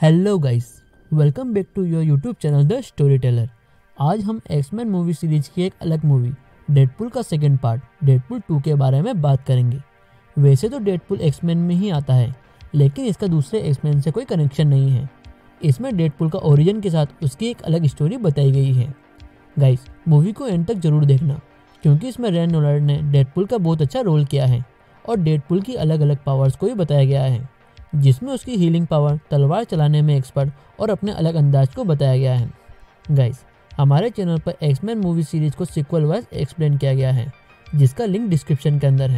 Hello guys, welcome back to your YouTube channel the storyteller. आज हम X Men movie series की एक अलग मूवी डेडपुल का सेकंड पार्ट डेडपुल 2 के बारे में बात करेंगे। वैसे तो डेडपुल एक्समैन में ही आता है, लेकिन इसका दूसरे एक्समैन से कोई कनेक्शन नहीं है। इसमें डेडपुल का ओरिजिन के साथ उसकी एक अलग स्टोरी बताई गई है। गाइस, मूवी को एंड तक जरूर देखना, क्योंकि इसमें रैन नोलार्ड ने डेडपुल का बहुत अच्छा रोल किया है और डेडपुल की अलग अलग पावर्स को भी बताया गया है, जिसमें उसकी हीलिंग पावर, तलवार चलाने में एक्सपर्ट और अपने अलग अंदाज को बताया गया है। गाइस, हमारे चैनल पर एक्समैन मूवी सीरीज को सीक्वल वाइज एक्सप्लेन किया गया है, जिसका लिंक डिस्क्रिप्शन के अंदर है।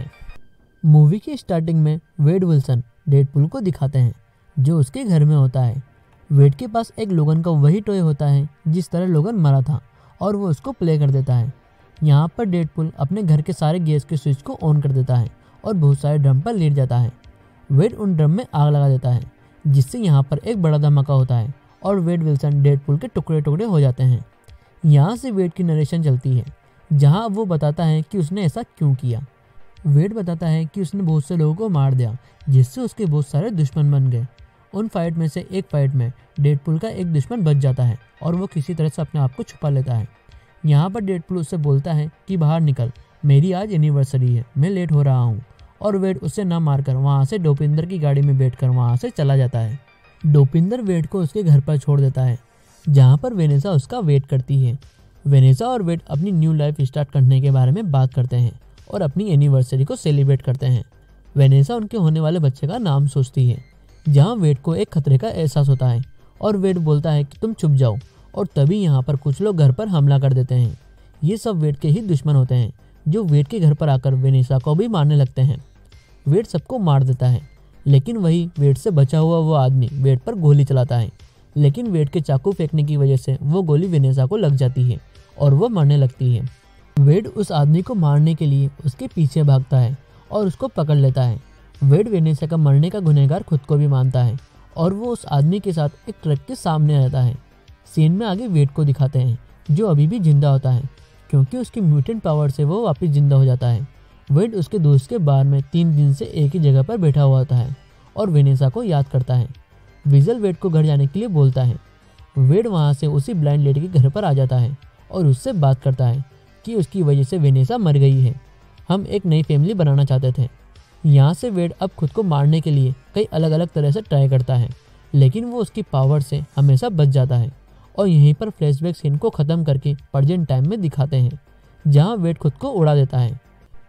मूवी की स्टार्टिंग में वेड विल्सन डेडपुल को दिखाते हैं, जो उसके घर में होता है। वेड के पास एक लोगन का वही टॉय होता है जिस तरह लोगन मरा था, और वो उसको प्ले कर देता है। यहाँ पर डेडपुल अपने घर के सारे गैस के स्विच को ऑन कर देता है और बहुत सारे ड्रम पर लेट जाता है। वेड उन ड्रम में आग लगा देता है, जिससे यहाँ पर एक बड़ा धमाका होता है और वेड विल्सन डेडपुल के टुकड़े टुकड़े हो जाते हैं। यहाँ से वेड की नरेशन चलती है, जहाँ वो बताता है कि उसने ऐसा क्यों किया। वेड बताता है कि उसने बहुत से लोगों को मार दिया, जिससे उसके बहुत सारे दुश्मन बन गए। उन फाइट में से एक फाइट में डेडपुल का एक दुश्मन बच जाता है और वो किसी तरह से अपने आप को छुपा लेता है। यहाँ पर डेडपुल उससे बोलता है कि बाहर निकल, मेरी आज एनिवर्सरी है, मैं लेट हो रहा हूँ। और वेड उसे ना मारकर वहाँ से डोपिंदर की गाड़ी में बैठकर वहाँ से चला जाता है। डोपिंदर वेड को उसके घर पर छोड़ देता है, जहाँ पर वेनेसा उसका वेट करती है। वेनेसा और वेड अपनी न्यू लाइफ स्टार्ट करने के बारे में बात करते हैं और अपनी एनिवर्सरी को सेलिब्रेट करते हैं। वेनेसा उनके होने वाले बच्चे का नाम सोचती है, जहाँ वेड को एक खतरे का एहसास होता है और वेड बोलता है कि तुम छुप जाओ, और तभी यहाँ पर कुछ लोग घर पर हमला कर देते हैं। ये सब वेड के ही दुश्मन होते हैं, जो वेड के घर पर आकर वेनेसा को भी मारने लगते हैं। वेड सबको मार देता है, लेकिन वही वेड से बचा हुआ वो आदमी वेड पर गोली चलाता है, लेकिन वेड के चाकू फेंकने की वजह से वो गोली वेनेसा को लग जाती है और वो मरने लगती है। वेड उस आदमी को मारने के लिए उसके पीछे भागता है और उसको पकड़ लेता है। वेड वेनेसा का मरने का गुनहगार खुद को भी मानता है और वो उस आदमी के साथ एक ट्रक के सामने रहता है। सीन में आगे वेड को दिखाते हैं, जो अभी भी जिंदा होता है, क्योंकि उसकी म्यूटेंट पावर से वो वापस जिंदा हो जाता है। वेड उसके दोस्त के बार में 3 दिन से एक ही जगह पर बैठा हुआ होता है और वेनेसा को याद करता है। विजल वेड को घर जाने के लिए बोलता है। वेड वहाँ से उसी ब्लाइंड लेडी के घर पर आ जाता है और उससे बात करता है कि उसकी वजह से वेनेसा मर गई है। हम एक नई फैमिली बनाना चाहते थे। यहाँ से वेड अब खुद को मारने के लिए कई अलग अलग तरह से ट्राई करता है, लेकिन वो उसकी पावर से हमेशा बच जाता है। और यहीं पर फ्लैशबैक सीन को ख़त्म करके प्रेजेंट टाइम में दिखाते हैं, जहाँ वेड खुद को उड़ा देता है।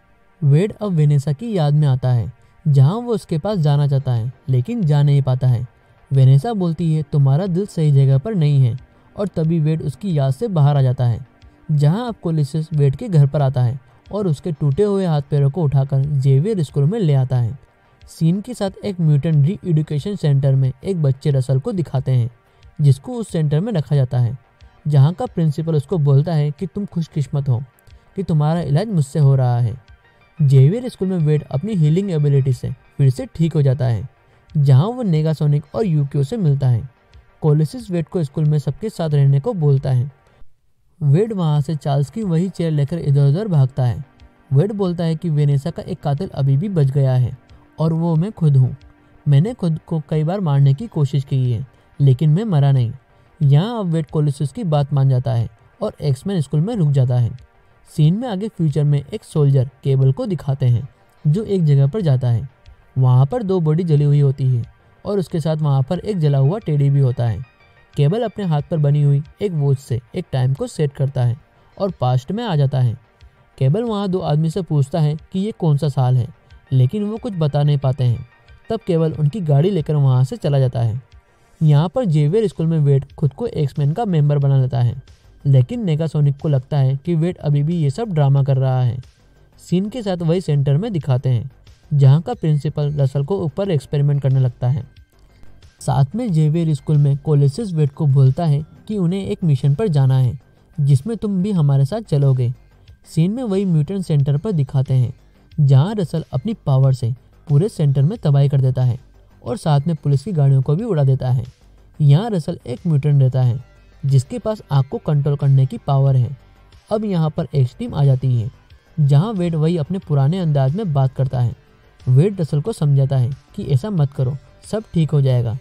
वेड अब वेनेसा की याद में आता है, जहाँ वो उसके पास जाना चाहता है, लेकिन जा नहीं पाता है। वेनेसा बोलती है तुम्हारा दिल सही जगह पर नहीं है, और तभी वेड उसकी याद से बाहर आ जाता है। जहाँ अब कोलिसियस वेड के घर पर आता है और उसके टूटे हुए हाथ पैरों को उठाकर जेवियर स्कूल में ले आता है। सीन के साथ एक म्यूटेंट री एजुकेशन सेंटर में एक बच्चे रसल को दिखाते हैं, जिसको उस सेंटर में रखा जाता है, जहाँ का प्रिंसिपल उसको बोलता है कि तुम खुशकिस्मत हो कि तुम्हारा इलाज मुझसे हो रहा है। जेवियर स्कूल में वेड अपनी हीलिंग एबिलिटी से फिर से ठीक हो जाता है, जहाँ वो नेगासोनिक और यूकियो से मिलता है। कोलिसियस वेड को स्कूल में सबके साथ रहने को बोलता है। वेड वहाँ से चार्ल्स की वही चेयर लेकर इधर उधर भागता है। वेड बोलता है कि वेनेसा का एक कातिल अभी भी बच गया है और वो मैं खुद हूँ। मैंने खुद को कई बार मारने की कोशिश की है, लेकिन मैं मरा नहीं। यहाँ अब वेड कोलिसियस की बात मान जाता है और एक्समैन स्कूल में रुक जाता है। सीन में आगे फ्यूचर में एक सोल्जर केबल को दिखाते हैं, जो एक जगह पर जाता है। वहाँ पर 2 बॉडी जली हुई होती है और उसके साथ वहाँ पर एक जला हुआ टेडी भी होता है। केबल अपने हाथ पर बनी हुई एक वॉच से एक टाइम को सेट करता है और पास्ट में आ जाता है। केबल वहाँ 2 आदमी से पूछता है कि ये कौन सा साल है, लेकिन वो कुछ बता नहीं पाते हैं। तब केबल उनकी गाड़ी लेकर वहाँ से चला जाता है। यहाँ पर जेवियर स्कूल में वेड खुद को एक्समैन का मेंबर बना लेता है, लेकिन नेगासोनिक को लगता है कि वेड अभी भी ये सब ड्रामा कर रहा है। सीन के साथ वही सेंटर में दिखाते हैं, जहाँ का प्रिंसिपल रसल को ऊपर एक्सपेरिमेंट करने लगता है। साथ में जेवियर स्कूल में कोलिसियस वेड को बोलता है कि उन्हें एक मिशन पर जाना है, जिसमें तुम भी हमारे साथ चलोगे। सीन में वही म्यूटेंट सेंटर पर दिखाते हैं, जहाँ रसल अपनी पावर से पूरे सेंटर में तबाही कर देता है और साथ में पुलिस की गाड़ियों को भी उड़ा देता है। यहाँ रसल एक म्यूटेंट रहता है, जिसके पास आग को कंट्रोल करने की पावर है। अब यहाँ पर एक्स टीम आ जाती है, जहाँ वेड वही अपने पुराने अंदाज में बात करता है। वेड रसल को समझाता है कि ऐसा मत करो, सब ठीक हो जाएगा,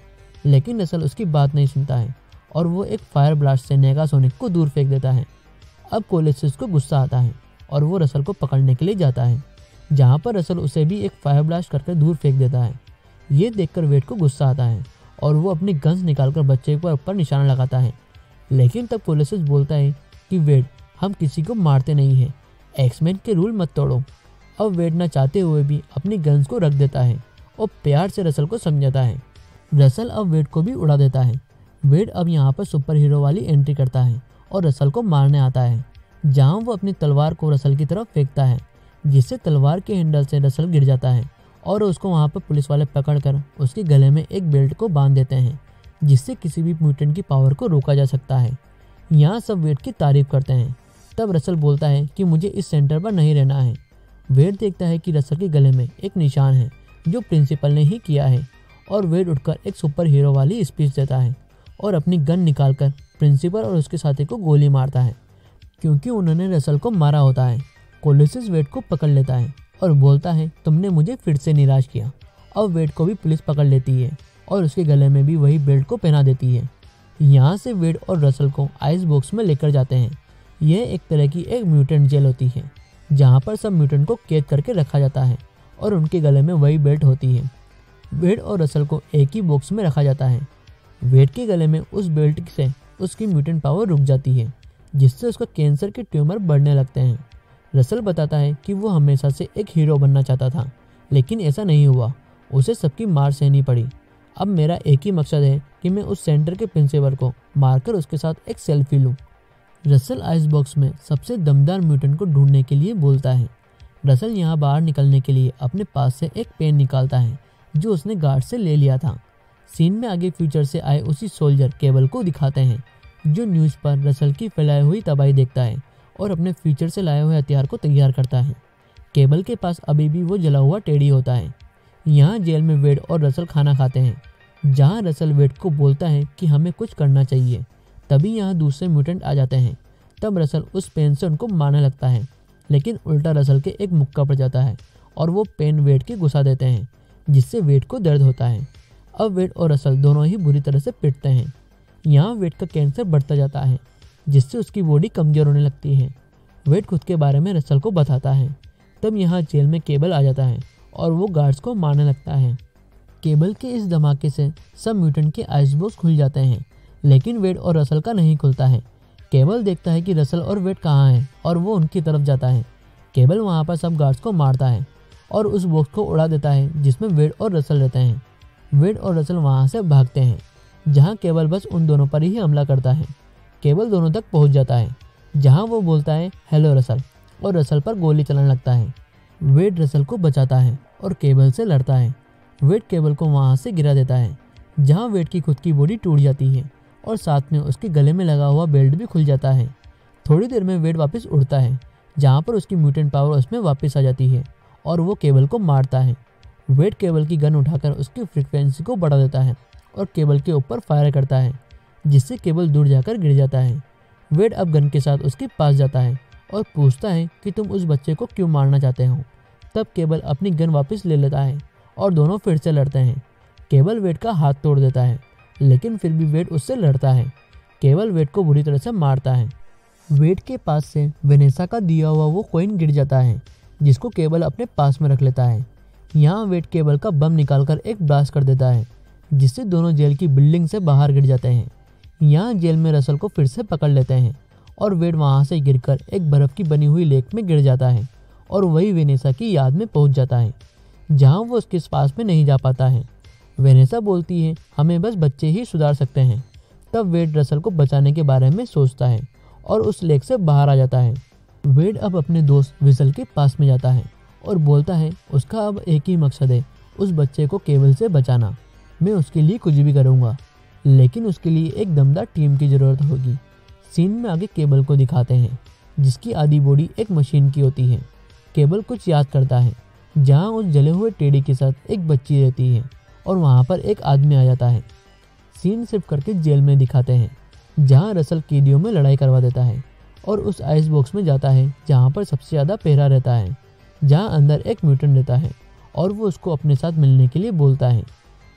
लेकिन रसल उसकी बात नहीं सुनता है और वो एक फायर ब्लास्ट से नेगासोनिक को दूर फेंक देता है। अब कोलेसिस को गुस्सा आता है और वो रसल को पकड़ने के लिए जाता है, जहाँ पर रसल उसे भी एक फायर ब्लास्ट करके दूर फेंक देता है। ये देखकर वेड को गुस्सा आता है और वो अपनी गन्स निकालकर बच्चे पर ऊपर निशाना लगाता है। लेकिन तब कोलेसिस बोलता है कि वेड, हम किसी को मारते नहीं हैं, एक्समैन के रूल मत तोड़ो। अब वेड न चाहते हुए भी अपनी गन्स को रख देता है और प्यार से रसल को समझाता है। रसल अब वेड को भी उड़ा देता है। वेड अब यहाँ पर सुपर हीरो वाली एंट्री करता है और रसल को मारने आता है, जहाँ वो अपनी तलवार को रसल की तरफ फेंकता है, जिससे तलवार के हैंडल से रसल गिर जाता है और उसको वहाँ पर पुलिस वाले पकड़कर उसके गले में एक बेल्ट को बांध देते हैं, जिससे किसी भी म्यूटेंट की पावर को रोका जा सकता है। यहाँ सब वेड की तारीफ करते हैं। तब रसल बोलता है कि मुझे इस सेंटर पर नहीं रहना है। वेड देखता है कि रसल के गले में एक निशान है जो प्रिंसिपल ने ही किया है और वेड उठकर एक सुपर हीरो वाली स्पीच देता है और अपनी गन निकालकर प्रिंसिपल और उसके साथी को गोली मारता है, क्योंकि उन्होंने रसल को मारा होता है। कोलेसिस वेड को पकड़ लेता है और बोलता है, तुमने मुझे फिर से निराश किया। अब वेड को भी पुलिस पकड़ लेती है और उसके गले में भी वही बेल्ट को पहना देती है। यहाँ से वेड और रसल को आइस बॉक्स में लेकर जाते हैं। यह एक तरह की एक म्यूटेंट जेल होती है, जहाँ पर सब म्यूटेंट को कैद करके रखा जाता है और उनके गले में वही बेल्ट होती है। वेड और रसल को एक ही बॉक्स में रखा जाता है। वेड के गले में उस बेल्ट से उसकी म्यूटेंट पावर रुक जाती है, जिससे उसका कैंसर के ट्यूमर बढ़ने लगते हैं। रसल बताता है कि वो हमेशा से एक हीरो बनना चाहता था, लेकिन ऐसा नहीं हुआ, उसे सबकी मार सहनी पड़ी। अब मेरा एक ही मकसद है कि मैं उस सेंटर के प्रिंसिपल को मारकर उसके साथ एक सेल्फी लूँ। रसल आइस बॉक्स में सबसे दमदार म्यूटेंट को ढूंढने के लिए बोलता है। रसल यहाँ बाहर निकलने के लिए अपने पास से एक पेन निकालता है जो उसने गार्ड से ले लिया था। सीन में आगे फ्यूचर से आए उसी सोल्जर केबल को दिखाते हैं, जो न्यूज़ पर रसल की फैलाई हुई तबाही देखता है और अपने फ्यूचर से लाए हुए हथियार को तैयार करता है। केबल के पास अभी भी वो जला हुआ टेडी होता है। यहाँ जेल में वेड और रसल खाना खाते हैं, जहाँ रसल वेड को बोलता है कि हमें कुछ करना चाहिए। तभी यहाँ दूसरे म्यूटेंट आ जाते हैं। तब रसल उस पेन से उनको मारने लगता है, लेकिन उल्टा रसल के एक मुक्का पड़ जाता है और वो पेन वेड के घुसा देते हैं, जिससे वेड को दर्द होता है। अब वेड और रसल दोनों ही बुरी तरह से पिटते हैं। यहाँ वेड का कैंसर बढ़ता जाता है, जिससे उसकी बॉडी कमज़ोर होने लगती है। वेड खुद के बारे में रसल को बताता है। तब यहाँ जेल में केबल आ जाता है और वो गार्ड्स को मारने लगता है। केबल के इस धमाके से सब म्यूटेंट के आइस बॉक्स खुल जाते हैं, लेकिन वेड और रसल का नहीं खुलता है। केबल देखता है कि रसल और वेड कहाँ हैं और वो उनकी तरफ जाता है। केबल वहाँ पर सब गार्ड्स को मारता है और उस बॉक्स को उड़ा देता है जिसमें वेड और रसल रहते हैं। वेड और रसल वहाँ से भागते हैं, जहाँ केबल बस उन दोनों पर ही हमला करता है। केबल दोनों तक पहुँच जाता है, जहाँ वो बोलता है हेलो रसल, और रसल पर गोली चलाने लगता है। वेड रसल को बचाता है और केबल से लड़ता है। वेड केबल को वहाँ से गिरा देता है, जहाँ वेड की खुद की बॉडी टूट जाती है और साथ में उसके गले में लगा हुआ बेल्ट भी खुल जाता है। थोड़ी देर में वेड वापस उड़ता है, जहाँ पर उसकी म्यूटेंट पावर उसमें वापस आ जाती है और वो केबल को मारता है। वेड केबल की गन उठाकर उसकी फ्रीक्वेंसी को बढ़ा देता है और केबल के ऊपर फायर करता है, जिससे केबल दूर जाकर गिर जाता है। वेड अब गन के साथ उसके पास जाता है और पूछता है कि तुम उस बच्चे को क्यों मारना चाहते हो। तब केबल अपनी गन वापस ले लेता है और दोनों फिर से लड़ते हैं। केबल वेड का हाथ तोड़ देता है, लेकिन फिर भी वेड उससे लड़ता है। केबल वेड को बुरी तरह से मारता है। वेड के पास से वेनेसा का दिया हुआ वो कॉइन गिर जाता है, जिसको केबल अपने पास में रख लेता है। यहाँ वेड केबल का बम निकालकर एक ब्लास्ट कर देता है, जिससे दोनों जेल की बिल्डिंग से बाहर गिर जाते हैं। यहाँ जेल में रसल को फिर से पकड़ लेते हैं और वेड वहाँ से गिरकर एक बर्फ़ की बनी हुई लेक में गिर जाता है और वही वेनेसा की याद में पहुँच जाता है, जहाँ वो उसके पास में नहीं जा पाता है। वेनेसा बोलती है हमें बस बच्चे ही सुधार सकते हैं। तब वेड रसल को बचाने के बारे में सोचता है और उस लेक से बाहर आ जाता है। वेड अब अपने दोस्त विसल के पास में जाता है और बोलता है उसका अब एक ही मकसद है, उस बच्चे को केबल से बचाना। मैं उसके लिए कुछ भी करूँगा, लेकिन उसके लिए एक दमदार टीम की ज़रूरत होगी। सीन में आगे केबल को दिखाते हैं, जिसकी आधी बॉडी एक मशीन की होती है। केबल कुछ याद करता है, जहाँ उस जले हुए टेडी के साथ एक बच्ची रहती है और वहाँ पर एक आदमी आ जाता है। सीन सिर्फ करके जेल में दिखाते हैं, जहाँ रसल कैदियों में लड़ाई करवा देता है और उस आइस बॉक्स में जाता है जहाँ पर सबसे ज़्यादा पहरा रहता है, जहाँ अंदर एक म्यूटेंट रहता है और वो उसको अपने साथ मिलने के लिए बोलता है।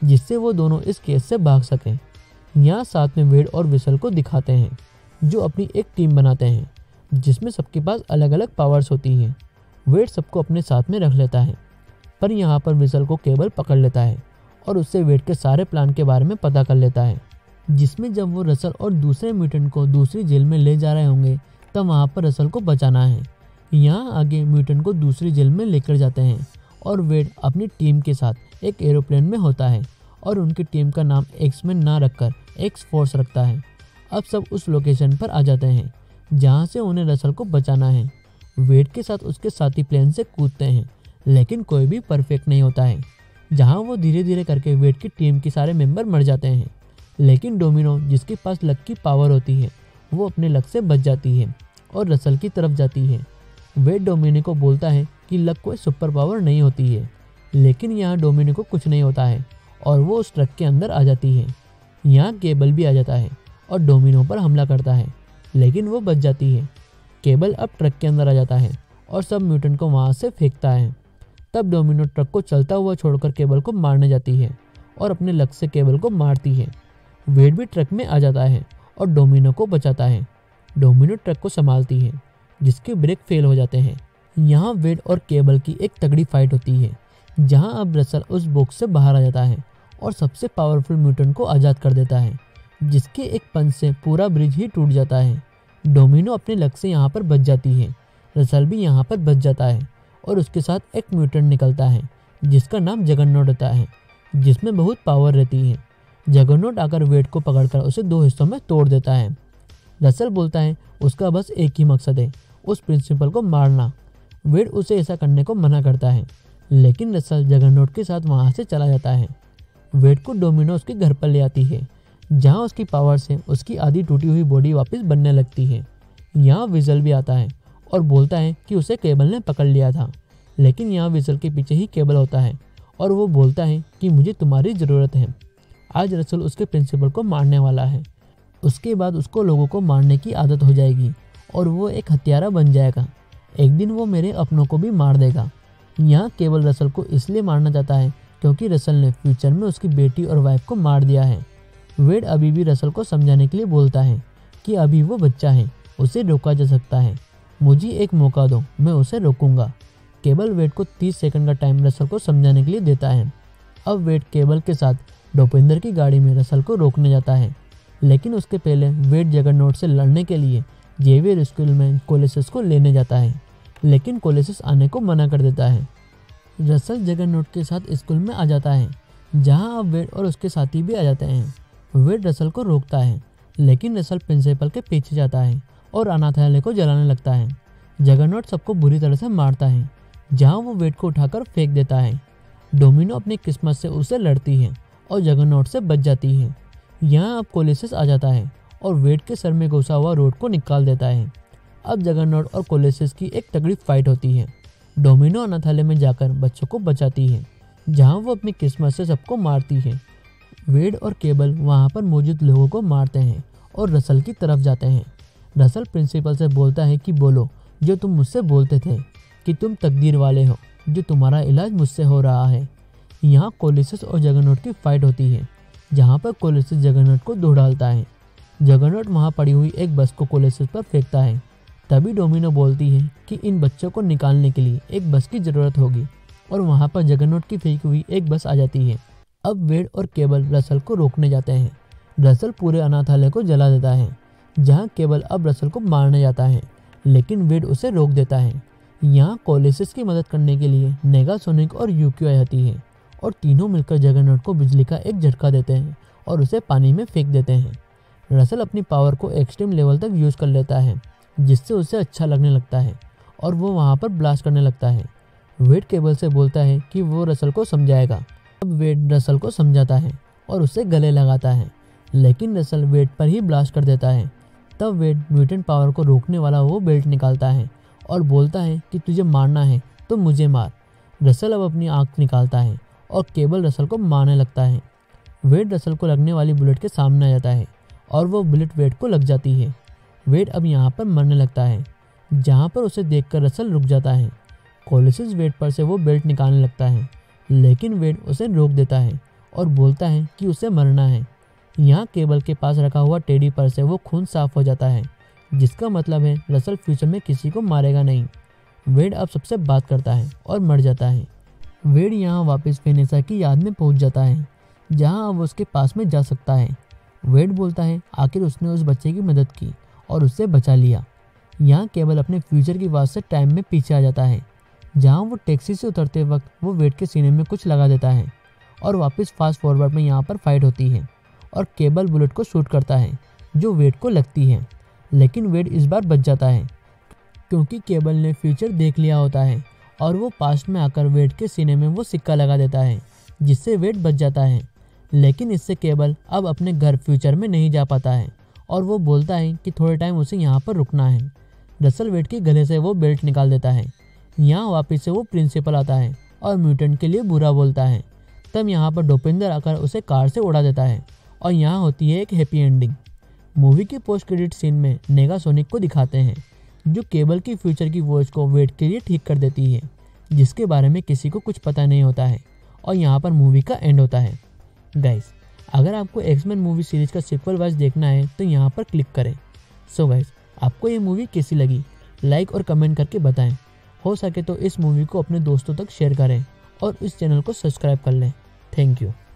जिससे वो दोनों इस केस से भाग सकें। यहाँ साथ में वेड और विसल को दिखाते हैं, जो अपनी एक टीम बनाते हैं जिसमें सबके पास अलग अलग पावर्स होती हैं। वेड सबको अपने साथ में रख लेता है, पर यहाँ पर विसल को केबल पकड़ लेता है और उससे वेड के सारे प्लान के बारे में पता कर लेता है, जिसमें जब वो रसल और दूसरे म्यूटेंट को दूसरी जेल में ले जा रहे होंगे तब वहाँ पर रसल को बचाना है। यहाँ आगे म्यूटेंट को दूसरी जेल में लेकर जाते हैं और वेड अपनी टीम के साथ एक एरोप्लेन में होता है और उनकी टीम का नाम एक्समैन ना रखकर एक्स फोर्स रखता है। अब सब उस लोकेशन पर आ जाते हैं जहाँ से उन्हें रसल को बचाना है। वेड के साथ उसके साथी प्लेन से कूदते हैं, लेकिन कोई भी परफेक्ट नहीं होता है। जहाँ वो धीरे धीरे करके वेड की टीम के सारे मेंबर मर जाते हैं, लेकिन डोमिनो जिसके पास लक की पावर होती है वो अपने लक से बच जाती है और रसल की तरफ जाती है। वेड डोमिनो को बोलता है कि लक कोई सुपर पावर नहीं होती है, लेकिन यहाँ डोमिनो को कुछ नहीं होता है और वो उस ट्रक के अंदर आ जाती है। यहाँ केबल भी आ जाता है और डोमिनो पर हमला करता है, लेकिन वो बच जाती है। केबल अब ट्रक के अंदर आ जाता है और सब म्यूटेंट को वहाँ से फेंकता है। तब डोमिनो ट्रक को चलता हुआ छोड़कर केबल को मारने जाती है और अपने लक से केबल को मारती है। वेड भी ट्रक में आ जाता है और डोमिनो को बचाता है। डोमिनो ट्रक को संभालती है, जिसके ब्रेक फेल हो जाते हैं। यहाँ वेड और केबल की एक तगड़ी फाइट होती है, जहाँ अब रसल उस बॉक्स से बाहर आ जाता है और सबसे पावरफुल म्यूटेंट को आज़ाद कर देता है, जिसके एक पंच से पूरा ब्रिज ही टूट जाता है। डोमिनो अपने लक से यहाँ पर बच जाती है, रसल भी यहाँ पर बच जाता है और उसके साथ एक म्यूटेंट निकलता है जिसका नाम जगरनॉट होता है, जिसमें बहुत पावर रहती है। जगरनॉट आकर वेड को पकड़कर उसे दो हिस्सों में तोड़ देता है। रसल बोलता है उसका बस एक ही मकसद है, उस प्रिंसिपल को मारना। वेड उसे ऐसा करने को मना करता है, लेकिन रसल जगरनॉट के साथ वहाँ से चला जाता है। वेड को डोमिनो उसके घर पर ले आती है, जहाँ उसकी पावर से उसकी आधी टूटी हुई बॉडी वापस बनने लगती है। यहाँ विजल भी आता है और बोलता है कि उसे केबल ने पकड़ लिया था, लेकिन यहाँ विजल के पीछे ही केबल होता है और वो बोलता है कि मुझे तुम्हारी ज़रूरत है। आज रसल उसके प्रिंसिपल को मारने वाला है। उसके बाद उसको लोगों को मारने की आदत हो जाएगी और वो एक हत्यारा बन जाएगा। एक दिन वो मेरे अपनों को भी मार देगा। यहाँ केबल रसल को इसलिए मारना चाहता है क्योंकि रसल ने फ्यूचर में उसकी बेटी और वाइफ को मार दिया है। वेड अभी भी रसल को समझाने के लिए बोलता है कि अभी वो बच्चा है, उसे रोका जा सकता है। मुझे एक मौका दो, मैं उसे रोकूंगा। केबल वेड को 30 सेकंड का टाइम रसल को समझाने के लिए देता है। अब वेड केबल के साथ डोपिंदर की गाड़ी में रसल को रोकने जाता है, लेकिन उसके पहले वेड जगरनॉट से लड़ने के लिए जेवियर स्कूल में कोलेसिस को लेने जाता है, लेकिन कोलेसिस आने को मना कर देता है। रसल जगरनॉट के साथ स्कूल में आ जाता है, जहां अब वेड और उसके साथी भी आ जाते हैं। वेड रसल को रोकता है, लेकिन रसल प्रिंसिपल के पीछे जाता है और अनाथालय को जलाने लगता है। जगरनॉट सबको बुरी तरह से मारता है, जहां वो वेड को उठाकर फेंक देता है। डोमिनो अपनी किस्मत से उसे लड़ती है और जगरनॉट से बच जाती है। यहाँ अब कोलेसिस आ जाता है और वेड के सर में घुसा हुआ रोड को निकाल देता है। अब जगरनॉट और कोलेसिस की एक तगड़ी फाइट होती है। डोमिनो अनाथालय में जाकर बच्चों को बचाती है, जहाँ वो अपनी किस्मत से सबको मारती है। वेड और केबल वहाँ पर मौजूद लोगों को मारते हैं और रसल की तरफ जाते हैं। रसल प्रिंसिपल से बोलता है कि बोलो जो तुम मुझसे बोलते थे कि तुम तकदीर वाले हो, जो तुम्हारा इलाज मुझसे हो रहा है। यहाँ कोलेसिस और जगरनॉट की फाइट होती है, जहाँ पर कोलेसिस जगरनॉट को धो डालता है। जगरनॉट वहाँ पड़ी हुई एक बस को कोलेसिस पर फेंकता है। तभी डोमिनो बोलती है कि इन बच्चों को निकालने के लिए एक बस की ज़रूरत होगी और वहाँ पर जगरनॉट की फेंकी हुई एक बस आ जाती है। अब वेड और केबल रसल को रोकने जाते हैं। रसल पूरे अनाथालय को जला देता है, जहाँ केबल अब रसल को मारने जाता है, लेकिन वेड उसे रोक देता है। यहाँ कोलेसिस की मदद करने के लिए नेगासोनिक और यूक्यू आई आती है और तीनों मिलकर जगरनॉट को बिजली का एक झटका देते हैं और उसे पानी में फेंक देते हैं। रसल अपनी पावर को एक्सट्रीम लेवल तक यूज़ कर लेता है, जिससे उसे अच्छा लगने लगता है और वो वहाँ पर ब्लास्ट करने लगता है। वेड केबल से बोलता है कि वो रसल को समझाएगा। अब वेड रसल को समझाता है और उसे गले लगाता है, लेकिन रसल वेड पर ही ब्लास्ट कर देता है। तब वेड म्यूटेंट पावर को रोकने वाला वो बेल्ट निकालता है और बोलता है कि तुझे मारना है तो मुझे मार। रसल अब अपनी आँख निकालता है और केबल रसल को मारने लगता है। वेड रसल को लगने वाली बुलेट के सामने आ जाता है और वो बुलेट वेड को लग जाती है। वेड अब यहाँ पर मरने लगता है, जहाँ पर उसे देखकर रसल रुक जाता है। कोलेसिस वेड पर से वो बेल्ट निकालने लगता है, लेकिन वेड उसे रोक देता है और बोलता है कि उसे मरना है। यहाँ केबल के पास रखा हुआ टेडी पर से वो खून साफ हो जाता है, जिसका मतलब है रसल फ्यूचर में किसी को मारेगा नहीं। वेड अब सबसे बात करता है और मर जाता है। वेड यहाँ वापस वेनेसा की याद में पहुँच जाता है, जहाँ अब उसके पास में जा सकता है। वेड बोलता है आखिर उसने उस बच्चे की मदद की और उससे बचा लिया। यहाँ केबल अपने फ्यूचर की बात से टाइम में पीछे आ जाता है, जहाँ वो टैक्सी से उतरते वक्त वो वेड के सीने में कुछ लगा देता है और वापस फास्ट फॉरवर्ड में यहाँ पर फाइट होती है और केबल बुलेट को शूट करता है जो वेड को लगती है। लेकिन वेड इस बार बच जाता है क्योंकि केबल ने फ्यूचर देख लिया होता है और वो पास्ट में आकर वेड के सीने में वो सिक्का लगा देता है, जिससे वेड बच जाता है। लेकिन इससे केबल अब अपने घर फ्यूचर में नहीं जा पाता है और वो बोलता है कि थोड़े टाइम उसे यहाँ पर रुकना है। रसल वेड के गले से वो बेल्ट निकाल देता है। यहाँ वापस से वो प्रिंसिपल आता है और म्यूटेंट के लिए बुरा बोलता है। तब यहाँ पर डोपिंदर आकर उसे कार से उड़ा देता है और यहाँ होती है एक हैप्पी एंडिंग। मूवी के पोस्ट क्रेडिट सीन में नेगासोनिक को दिखाते हैं, जो केबल की फ्यूचर की वॉच को वेड के लिए ठीक कर देती है, जिसके बारे में किसी को कुछ पता नहीं होता है। और यहाँ पर मूवी का एंड होता है। गाइस, अगर आपको एक्समैन मूवी सीरीज का सीक्वल वाइज देखना है तो यहाँ पर क्लिक करें। सो गाइस, आपको ये मूवी कैसी लगी लाइक और कमेंट करके बताएं। हो सके तो इस मूवी को अपने दोस्तों तक शेयर करें और इस चैनल को सब्सक्राइब कर लें। Thank you.